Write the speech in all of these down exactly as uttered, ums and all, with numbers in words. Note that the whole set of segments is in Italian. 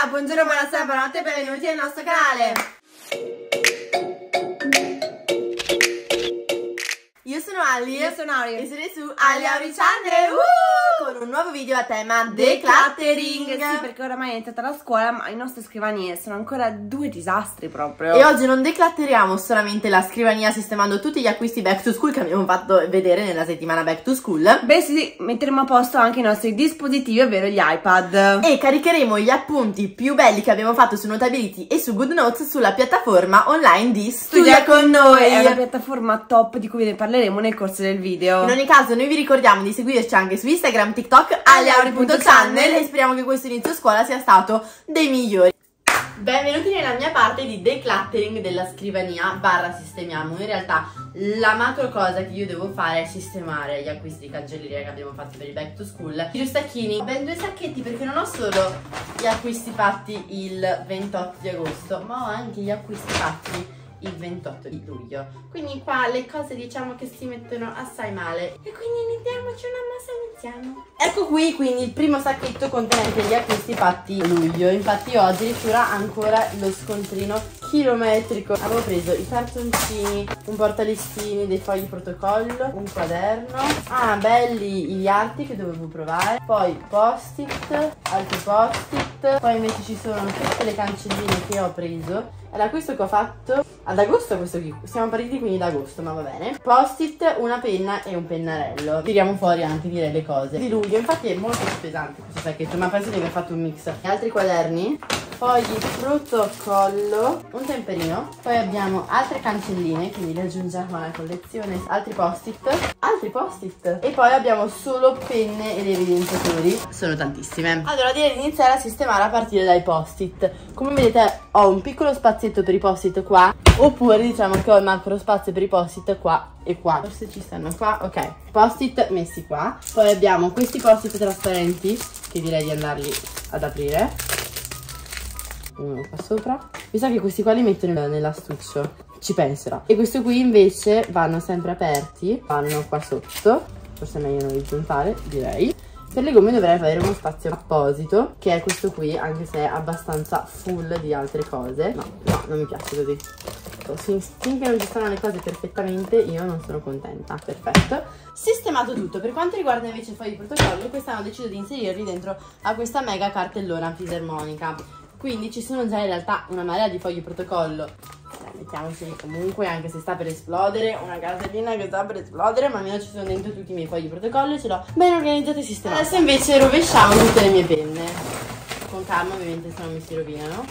Buonasera, buongiorno, buonasera, buonanotte e benvenuti nel nostro canale. Io sono Ali. Io sono Ari. E siete su Ali Auri Channel uh! Con un nuovo video a tema decluttering. Sì, perché oramai è iniziata la scuola, ma le nostre scrivanie sono ancora due disastri proprio. E oggi non declutteriamo solamente la scrivania sistemando tutti gli acquisti back to school che abbiamo fatto vedere nella settimana back to school. Beh sì, metteremo a posto anche i nostri dispositivi, ovvero gli iPad. E caricheremo gli appunti più belli che abbiamo fatto su Notability e su GoodNotes sulla piattaforma online di Studia con noi. È una piattaforma top di cui ne parleremo nel corso del video. In ogni caso noi vi ricordiamo di seguirci anche su Instagram, TikTok, aliauri punto channel e speriamo che questo inizio scuola sia stato dei migliori. Benvenuti nella mia parte di decluttering della scrivania barra sistemiamo. In realtà la macro cosa che io devo fare è sistemare gli acquisti di cancelleria che abbiamo fatto per il back to school. I stacchini, ben due sacchetti perché non ho solo gli acquisti fatti il ventotto di agosto, ma ho anche gli acquisti fatti il ventotto di luglio. Quindi qua le cose diciamo che si mettono assai male e quindi iniziamoci una mossa, iniziamo. Ecco qui quindi il primo sacchetto contenente gli acquisti fatti a luglio. Infatti ho addirittura ancora lo scontrino chilometrico. Avevo preso i cartoncini, un portalistini, dei fogli protocollo, un quaderno, ah belli gli arti che dovevo provare, poi post-it, altri post-it, poi invece ci sono tutte le cancelline che ho preso. È l'acquisto che ho fatto ad agosto, questo qui, siamo partiti quindi da agosto, ma va bene. Post-it, una penna e un pennarello. Tiriamo fuori anche direi le cose di luglio, infatti è molto più pesante questo sacchetto, ma penso di aver fatto un mix. E altri quaderni, fogli protocollo, un temperino, poi abbiamo altre cancelline, quindi le aggiungiamo alla collezione, altri post-it, altri post-it e poi abbiamo solo penne ed evidenziatori, sono tantissime. Allora direi di iniziare a sistemare a partire dai post-it. Come vedete ho un piccolo spazietto per i post-it qua, oppure diciamo che ho il macro spazio per i post-it qua e qua, forse ci stanno qua, ok, post-it messi qua. Poi abbiamo questi post-it trasparenti che direi di andarli ad aprire, uno qua sopra. Mi sa che questi qua li metto nell'astuccio, ci penserò. E questo qui invece vanno sempre aperti, vanno qua sotto, forse è meglio in orizzontale direi. Per le gomme dovrei avere uno spazio apposito, che è questo qui, anche se è abbastanza full di altre cose. No, no, non mi piace così. Finché non ci stanno le cose perfettamente io non sono contenta. Perfetto. Sistemato tutto. Per quanto riguarda invece i fogli di protocollo, quest'anno ho deciso di inserirli dentro a questa mega cartellona fisarmonica. Quindi ci sono già in realtà una marea di fogli di protocollo. Mettiamoci comunque, anche se sta per esplodere, una cartellina che sta per esplodere, ma almeno ci sono dentro tutti i miei fogli di protocollo e ce l'ho ben organizzata e sistemata. Adesso invece rovesciamo tutte le mie penne. Con calma ovviamente, se non mi si rovinano.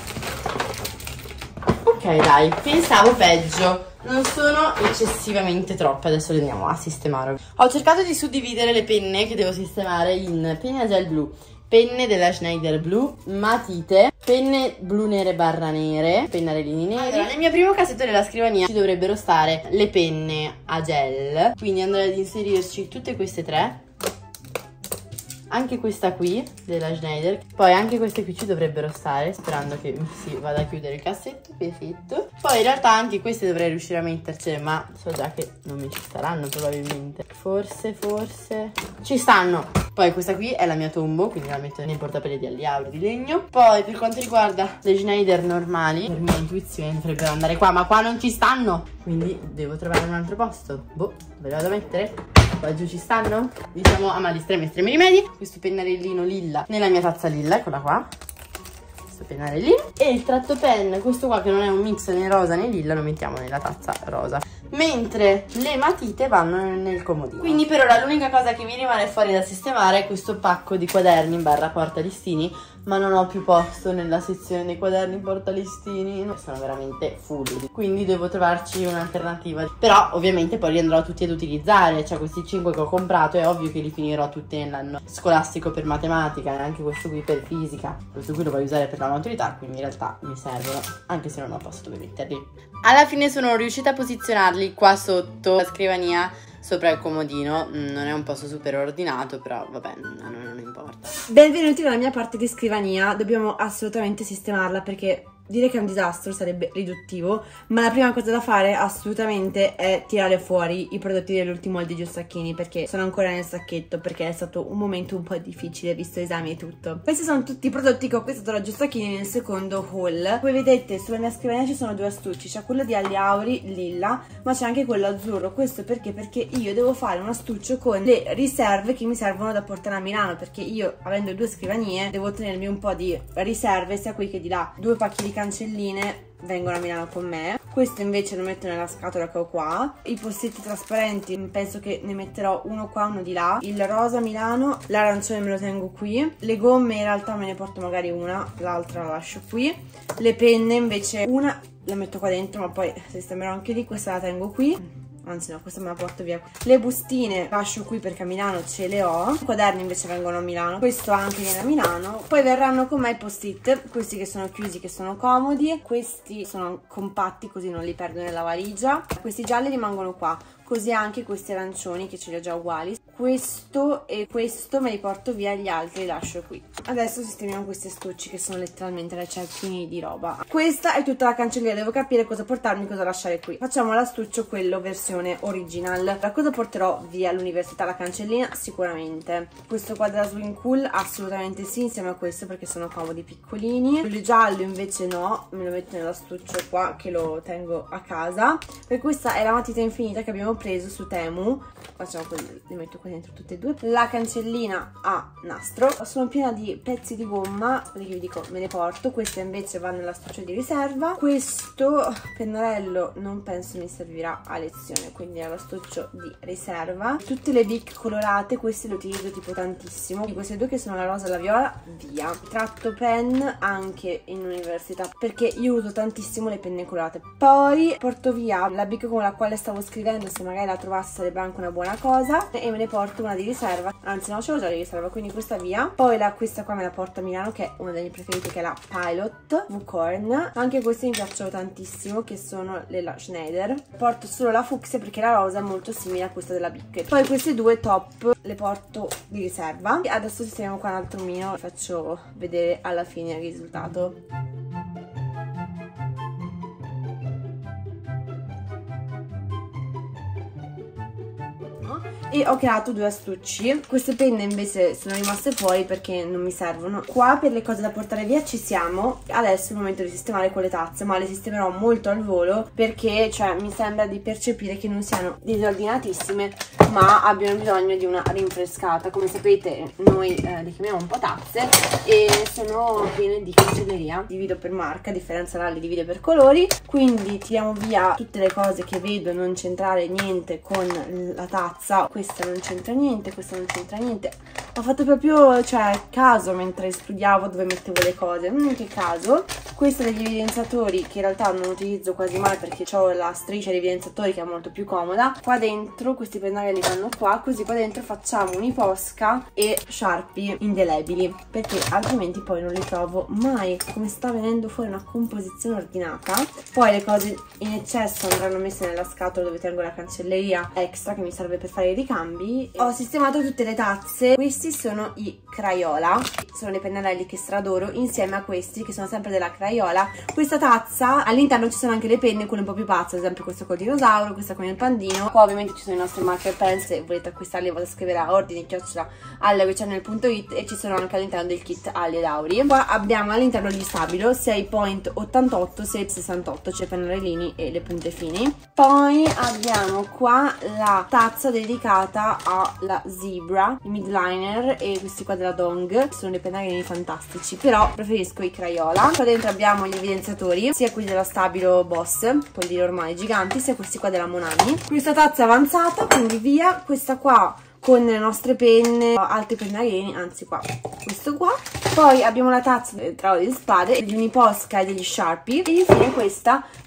Ok dai, pensavo peggio. Non sono eccessivamente troppe, adesso le andiamo a sistemare. Ho cercato di suddividere le penne che devo sistemare in penna gel blu, penne della Schneider blu, matite, penne blu nere barra nere, pennarellini neri. Allora, nel mio primo cassetto della scrivania ci dovrebbero stare le penne a gel, quindi andrei ad inserirci tutte queste tre, anche questa qui della Schneider, poi anche queste qui ci dovrebbero stare, sperando che si vada a chiudere il cassetto, perfetto. Poi in realtà anche queste dovrei riuscire a mettercele, ma so già che non mi ci staranno probabilmente. Forse, forse ci stanno. Poi questa qui è la mia tombo, quindi la metto nei portapeli di Ali Auri di legno. Poi per quanto riguarda le Schneider normali, per mia intuizione dovrebbero andare qua, ma qua non ci stanno, quindi devo trovare un altro posto. Boh, ve le vado a mettere? Qua giù ci stanno? Diciamo a mali estremi, estremi rimedi. Questo pennarellino lilla nella mia tazza lilla, eccola qua. Questo pennarellino. E il tratto pen, questo qua che non è un mix né rosa né lilla, lo mettiamo nella tazza rosa. Mentre le matite vanno nel comodino. Quindi per ora l'unica cosa che mi rimane fuori da sistemare è questo pacco di quaderni barra portalistini, ma non ho più posto nella sezione dei quaderni portalistini, sono veramente full, quindi devo trovarci un'alternativa. Però ovviamente poi li andrò tutti ad utilizzare, cioè questi cinque che ho comprato è ovvio che li finirò tutti nell'anno scolastico per matematica e anche questo qui per fisica. Questo qui lo voglio usare per la maturità, quindi in realtà mi servono, anche se non ho posto dove metterli. Alla fine sono riuscita a posizionarli qua sotto la scrivania, sopra il comodino. Non è un posto super ordinato, però vabbè, a noi non importa. Benvenuti nella mia parte di scrivania. Dobbiamo assolutamente sistemarla perché Direi che è un disastro, sarebbe riduttivo, ma la prima cosa da fare assolutamente è tirare fuori i prodotti dell'ultimo haul di Gio Sacchini, perché sono ancora nel sacchetto, perché è stato un momento un po' difficile visto esami e tutto. Questi sono tutti i prodotti che ho acquistato da Gio Sacchini nel secondo haul. Come vedete sulla mia scrivania ci sono due astucci, c'è quello di Ali Auri lilla, ma c'è anche quello azzurro. Questo perché? Perché io devo fare un astuccio con le riserve che mi servono da portare a Milano, perché io, avendo due scrivanie, devo tenermi un po' di riserve sia qui che di là. Due pacchi di cancelline vengono a Milano con me. Questo invece lo metto nella scatola che ho qua. I post-it trasparenti penso che ne metterò uno qua, uno di là. Il rosa Milano, l'arancione me lo tengo qui. Le gomme in realtà me ne porto magari una, l'altra la lascio qui. Le penne invece una la metto qua dentro, ma poi sistemerò anche lì. Questa la tengo qui, anzi no, questa me la porto via. Le bustine lascio qui perché a Milano ce le ho. I quaderni invece vengono a Milano, questo anche viene a Milano. Poi verranno con me i post-it, questi che sono chiusi, che sono comodi. Questi sono compatti così non li perdo nella valigia. Questi gialli rimangono qua, così anche questi arancioni che ce li ho già uguali. Questo e questo me li porto via, gli altri li lascio qui. Adesso sistemiamo questi astucci che sono letteralmente recepini di roba. Questa è tutta la cancelleria, devo capire cosa portarmi, cosa lasciare qui. Facciamo l'astuccio quello versione original. La cosa porterò via all'università? La cancellina sicuramente. Questo qua della Swing Cool assolutamente sì, insieme a questo perché sono comodi piccolini. Il giallo invece no, me lo metto nell'astuccio qua che lo tengo a casa. E questa è la matita infinita che abbiamo preso su Temu. Facciamo così, li metto qua dentro tutte e due. La cancellina a nastro. Sono piena di pezzi di gomma perché vi dico me ne porto. Questa invece va nell'astuccio di riserva. Questo pennarello non penso mi servirà a lezione, quindi è l'astuccio di riserva. Tutte le Bic colorate, queste le utilizzo tipo tantissimo. Queste due che sono la rosa e la viola, via. Tratto pen anche in università perché io uso tantissimo le penne colorate. Poi porto via la Bic con la quale stavo scrivendo, se magari la trovassi sarebbe anche una buona cosa, e me ne porto una di riserva, anzi no, ce l'ho già di riserva, quindi questa via. Poi la, questa qua me la porto a Milano, che è una delle mie preferite, che è la Pilot V-Corn. Anche queste mi piacciono tantissimo, che sono le la Schneider. Porto solo la fucsia perché la rosa è molto simile a questa della Bic. Poi queste due top le porto di riserva. E adesso sistemiamo qua un altro mio, faccio vedere alla fine il risultato. E ho creato due astucci. Queste penne invece sono rimaste fuori perché non mi servono. Qua per le cose da portare via ci siamo. Adesso è il momento di sistemare quelle tazze, ma le sistemerò molto al volo perché cioè mi sembra di percepire che non siano disordinatissime, ma abbiano bisogno di una rinfrescata. Come sapete noi eh, le chiamiamo un po' tazze e sono piene di cancelleria. Divido per marca, a differenza là li divide per colori. Quindi tiriamo via tutte le cose che vedo non c'entrare niente con la tazza. Questa non c'entra niente, questa non c'entra niente. Ho fatto proprio, cioè, caso mentre studiavo dove mettevo le cose. Mm, che caso. Questa degli evidenziatori che in realtà non utilizzo quasi mai perché ho la striscia di evidenziatori che è molto più comoda. Qua dentro questi pennarelli vanno qua, così qua dentro facciamo un'iposca e Sharpie indelebili, perché altrimenti poi non li trovo mai. Come sta venendo fuori una composizione ordinata. Poi le cose in eccesso andranno messe nella scatola dove tengo la cancelleria extra che mi serve per fare i ricambi. Ho sistemato tutte le tazze. Questi sono i Crayola, sono dei pennarelli che stradoro, insieme a questi che sono sempre della Crayola. Questa tazza all'interno ci sono anche le penne, quelle un po' più pazze, ad esempio questa col dinosauro, questa con il pandino. Qua ovviamente ci sono i nostri marker pen, se volete acquistarli potete scrivere a ordini chiocciola allaurichannel punto it, e ci sono anche all'interno del kit Ali ed Auri. Qua abbiamo all'interno gli stabilo sei virgola ottantotto, sei virgola sessantotto, cioè pennarellini e le punte fini. Poi abbiamo qua la tazza dedicata alla Zebra, i midliner e questi qua della Dong, sono dei pennarellini fantastici, però preferisco i Crayola. Qua dentro abbiamo gli evidenziatori, sia quelli della Stabilo Boss, quelli normali giganti, sia questi qua della Monami. Questa tazza è avanzata, quindi via. Questa qua con le nostre penne, altri pennarellini, anzi qua, questo qua. Poi abbiamo la tazza del trago di spade, di un'iposca e degli Sharpie. E infine questa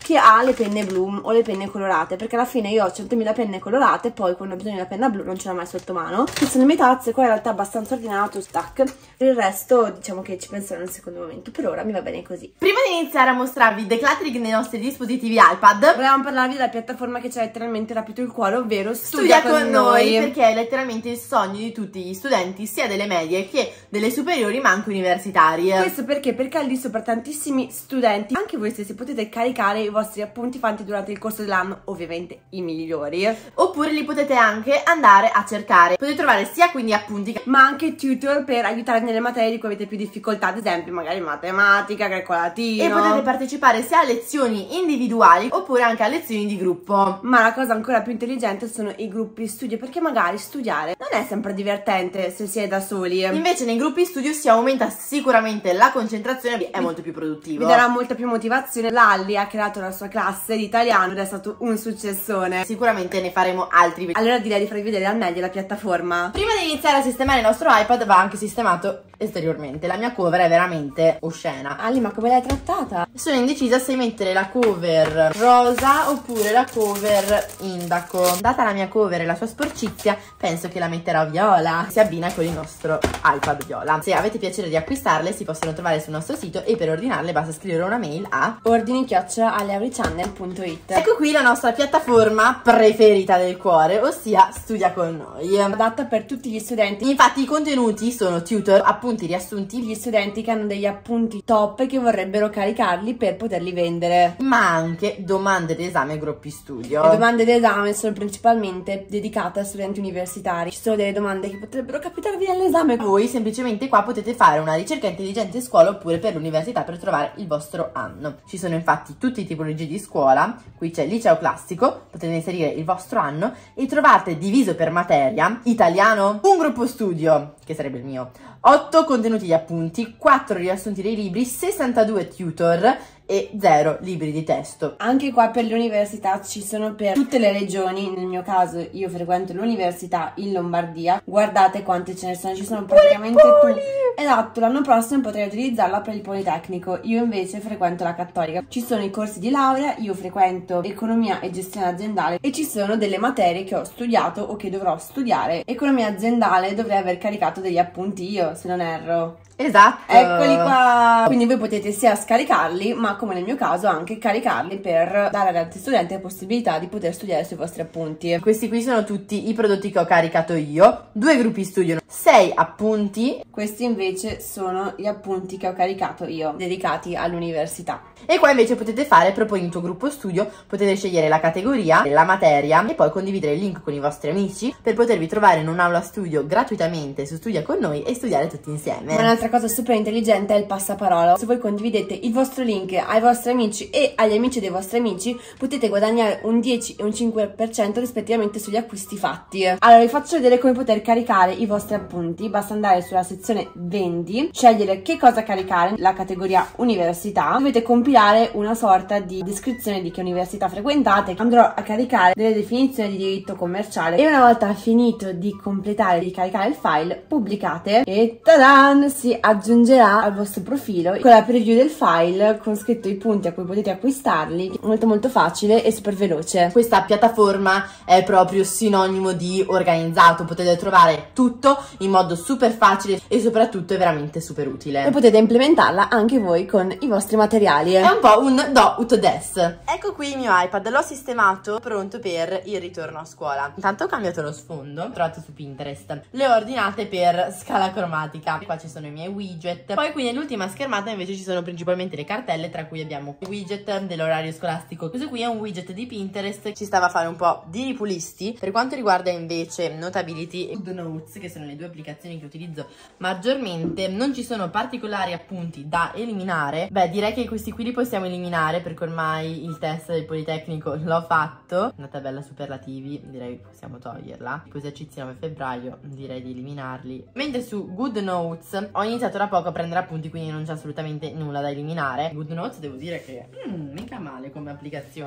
che ha le penne blu o le penne colorate, perché alla fine io ho centomila penne colorate, poi quando ho bisogno della penna blu non ce l'ho mai sotto mano. Queste sono le mie tazze, qua in realtà abbastanza ordinato, stack. Per il resto diciamo che ci penserò nel secondo momento, per ora mi va bene così. Prima di iniziare a mostrarvi il decluttering dei nostri dispositivi iPad, volevamo parlarvi della piattaforma che ci ha letteralmente rapito il cuore, ovvero Studia, Studia con noi, noi, perché è letteralmente il sogno di tutti gli studenti, sia delle medie che delle superiori ma anche universitarie. Questo perché? Perché lì sopra tantissimi studenti, anche voi stessi potete caricare i vostri appunti fatti durante il corso dell'anno, ovviamente i migliori, oppure li potete anche andare a cercare. Potete trovare sia quindi appunti ma anche tutor per aiutare nelle materie di cui avete più difficoltà, ad esempio magari matematica, calcolatino, e potete partecipare sia a lezioni individuali oppure anche a lezioni di gruppo. Ma la cosa ancora più intelligente sono i gruppi studio, perché magari studiare non è sempre divertente se si è da soli, invece nei gruppi studio si aumenta sicuramente la concentrazione e è molto più produttivo, vi darà molta più motivazione. Lalli ha creato la sua classe di italiano ed è stato un successone, sicuramente ne faremo altri. Allora direi di farvi vedere al meglio la piattaforma. Prima di iniziare a sistemare il nostro iPad va anche sistemato esteriormente. La mia cover è veramente oscena. Ali, ma come l'hai trattata? Sono indecisa se mettere la cover rosa oppure la cover indaco. Data la mia cover e la sua sporcizia, penso che la metterò viola. Si abbina con il nostro iPad viola. Se avete piacere di acquistarle, si possono trovare sul nostro sito e per ordinarle basta scrivere una mail a ordini chiocciola aleaurichannel punto it. Ecco qui la nostra piattaforma preferita del cuore, ossia Studia con noi. Adatta per tutti gli studenti. Infatti i contenuti sono tutor, appunti riassunti, gli studenti che hanno degli appunti top e che vorrebbero caricarli per poterli vendere, ma anche domande d'esame e gruppi studio. Le domande d'esame sono principalmente dedicate a studenti universitari. Ci sono delle domande che potrebbero capitarvi nell'esame. Voi semplicemente qua potete fare una ricerca intelligente scuola oppure per l'università per trovare il vostro anno. Ci sono infatti tutte le tipologie di scuola. Qui c'è il liceo classico, potete inserire il vostro anno e trovate diviso per materia italiano, un gruppo studio, che sarebbe il mio, otto contenuti di appunti, quattro riassunti dei libri, sessantadue tutor e zero libri di testo. Anche qua per l'università ci sono per tutte le regioni. Nel mio caso io frequento l'università in Lombardia. Guardate quante ce ne sono, ci sono praticamente tutti. Esatto, l'anno prossimo potrei utilizzarla per il Politecnico. Io invece frequento la Cattolica. Ci sono i corsi di laurea, io frequento economia e gestione aziendale e ci sono delle materie che ho studiato o che dovrò studiare. Economia aziendale dovrei aver caricato degli appunti io, se non erro. Esatto. Eccoli qua. Quindi voi potete sia scaricarli, ma come nel mio caso anche caricarli per dare agli altri studenti la possibilità di poter studiare sui vostri appunti. Questi qui sono tutti i prodotti che ho caricato io, due gruppi studio, sei appunti. Questi invece sono gli appunti che ho caricato io, dedicati all'università. E qua invece potete fare proponi il tuo gruppo studio, potete scegliere la categoria, la materia e poi condividere il link con i vostri amici per potervi trovare in un'aula studio gratuitamente su Studia con noi e studiare tutti insieme. Ma un'altra cosa super intelligente è il passaparola. Se voi condividete il vostro link ai vostri amici e agli amici dei vostri amici, potete guadagnare un dieci e un cinque per cento rispettivamente sugli acquisti fatti. Allora vi faccio vedere come poter caricare i vostri appunti. Basta andare sulla sezione vendi, scegliere che cosa caricare, la categoria università. Dovete compilare una sorta di descrizione di che università frequentate. Andrò a caricare delle definizioni di diritto commerciale e una volta finito di completare di caricare il file, pubblicate e tadan, si aggiungerà al vostro profilo con la preview del file con scritto i punti a cui potete acquistarli. Molto molto facile e super veloce. Questa piattaforma è proprio sinonimo di organizzato, potete trovare tutto in modo super facile e soprattutto è veramente super utile e potete implementarla anche voi con i vostri materiali. È un po' un do ut des. Ecco qui il mio iPad, l'ho sistemato, pronto per il ritorno a scuola. Intanto ho cambiato lo sfondo, trovate su Pinterest, le ho ordinate per scala cromatica. Qua ci sono i miei widget. Poi qui nell'ultima schermata invece ci sono principalmente le cartelle, tra cui abbiamo il widget dell'orario scolastico. Questo qui è un widget di Pinterest, ci stava a fare un po' di ripulisti. Per quanto riguarda invece Notability e GoodNotes, che sono le due applicazioni che utilizzo maggiormente, non ci sono particolari appunti da eliminare. Beh, direi che questi qui li possiamo eliminare perché ormai il test del Politecnico l'ho fatto. Una tabella superlativi, direi possiamo toglierla. Gli esercizi nove febbraio, direi di eliminarli. Mentre su GoodNotes ho iniziato da poco a prendere appunti, quindi non c'è assolutamente nulla da eliminare. GoodNotes devo dire che mm, mica male come applicazione.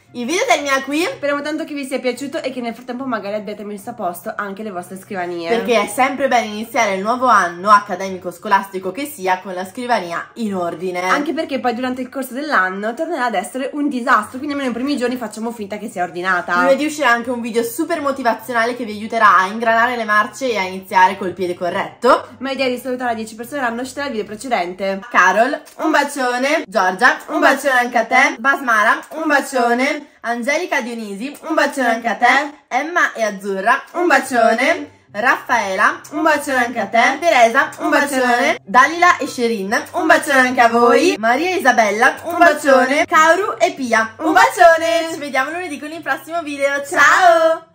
Il video termina qui. Speriamo tanto che vi sia piaciuto e che nel frattempo magari abbiate messo a posto anche le vostre scrivanie. Perché è sempre bene iniziare il nuovo anno accademico scolastico che sia con la scrivania in ordine. Anche perché poi durante il corso dell'anno tornerà ad essere un disastro, quindi almeno i primi giorni facciamo finta che sia ordinata. Lunedì uscirà anche un video super motivazionale che vi aiuterà a ingranare le marce e a iniziare col piede corretto. Ma l'idea di salutare a dieci persone l'hanno uscita dal video precedente. Carol, un bacione. Giorgia, un bacione anche a te. Basmara, un bacione. Angelica Dionisi, un bacione anche a te. Emma e Azzurra, un bacione. Raffaela, un bacione anche a te. Teresa, un bacione. Dalila e Sherin, un bacione anche a voi. Maria e Isabella, un bacione. Kauru e Pia, un bacione. Ci vediamo lunedì con il prossimo video. Ciao!